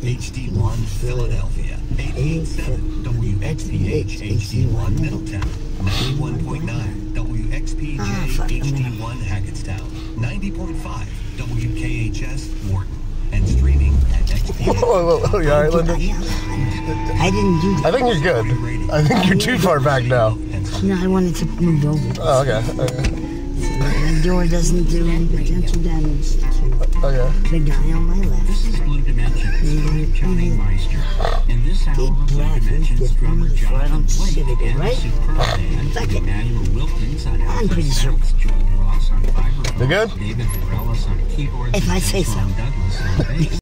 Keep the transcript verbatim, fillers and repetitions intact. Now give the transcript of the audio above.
H D one Philadelphia, eighty-eight point seven W X P H H D one Middletown, ninety-one point nine W X P J H D one Hackettstown, ninety point five W K H S Wharton, and streaming at X P H. Whoa, whoa, whoa, you alright, Linda? I didn't do that. I think you're good. I think you're too far back now. No, I wanted to move over. Oh, okay. Okay. So the door doesn't do any potential damage to Okay. the guy on my left. This is Blue Dimensions by Johnny Meister. In this hour of Blue Dimensions, drummer Jonathan Blake and the superb band Emmanuel Wilkins on alto sax, Joel Ross on vibraphone, You good? David Morellis on keyboards, If I and say so. Tom Douglas on bass.